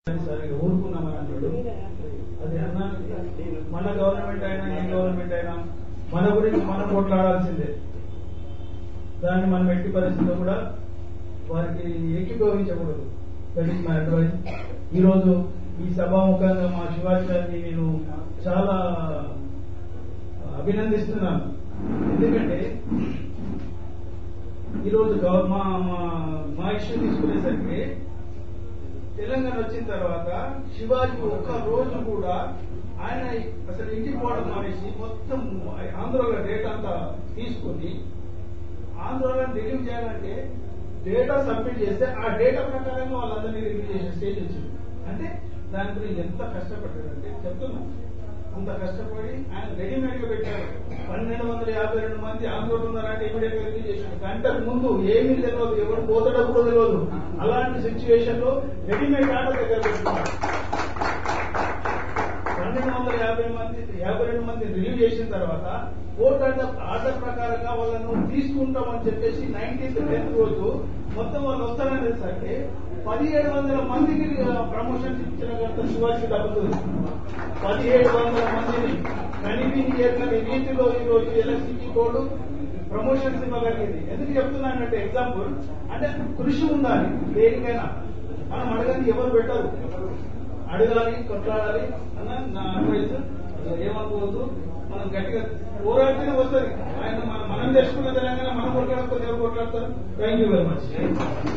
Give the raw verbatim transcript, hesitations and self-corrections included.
సరిగా ఊరుకున్నామని అన్నాడు. అది అన్నా మన గవర్నమెంట్ అయినా ఏ గవర్నమెంట్ అయినా మన గురించి మనం కొట్లాడాల్సిందే. దాన్ని మనం ఎట్టి పరిస్థితుల్లో కూడా వారికి ఏకీభవించకూడదు. That is my advice. ఈరోజు ఈ సభాముఖంగా మా శివాజీ గారిని నేను చాలా అభినందిస్తున్నాను. ఎందుకంటే ఈరోజు మా మా ఇష్యూ తీసుకునేసరికి తెలంగాణ వచ్చిన తర్వాత శివాజీ ఒక్క రోజు కూడా ఆయన అసలు ఇంటికి పోవడం మానేసి మొత్తం ఆంధ్రలో డేటా అంతా తీసుకుని ఆంధ్రలో రిలీవ్ చేయాలంటే డేటా సబ్మిట్ చేస్తే ఆ డేటా ప్రకారంగా వాళ్ళందరినీ రిలీవ్ చేసే స్టేజ్ వచ్చింది. అంటే దాని గురించి ఎంత కష్టపడ్డాడంటే చెప్తున్నా, అంత కష్టపడి ఆయన రెడీమేడ్ గా పెట్టారు. పన్నెండు వందల యాభై రెండు మంది ఆందోళన ఉన్నారంటే ఇమీడియట్ గా రిలీజ్ చేశాడు. గంటకు ముందు ఏమీ తెలియదు, ఎవరు పోతాడో కూడా తెలియదు. అలాంటి సిచ్యువేషన్ లో రెడీమేడ్ ఆట దగ్గర పెట్టుకున్నారు. పన్నెండు వందల యాభై మంది యాభై రెండు మంది రిలీవ్ చేసిన తర్వాత కోర్టు ఆర్డర్ ప్రకారంగా వాళ్ళను తీసుకుంటామని చెప్పేసి నైన్టీన్త్ టెన్త్ రోజు మొత్తం వాళ్ళు వస్తారని తెలుసంటే పదిహేడు వందల మందికి ప్రమోషన్స్ ఇచ్చిన కనుక శివాజీ డబ్బులు పదిహేడు వందల మందిని కనిపించి చేసిన రీతిలో ఈ రోజు ఎలక్ట్రిసిటీ కోడ్ ప్రమోషన్స్ ఇవ్వగలిగింది. ఎందుకు చెప్తున్నానంటే ఎగ్జాంపుల్ అంటే కృషి ఉండాలి. దేనికైనా మనం అడగని ఎవరు పెట్టరు, అడగాలి, కొట్లాడాలి అన్న నా అడ్వైస్. ఏమనుకోవద్దు, మనం గట్టిగా పోరాడితేనే వస్తుంది. ఆయన మనం తెచ్చుకున్న తెలంగాణ మనం కొట్లాడకపోతే ఎవరు కొట్లాడతారు. Thank you very much.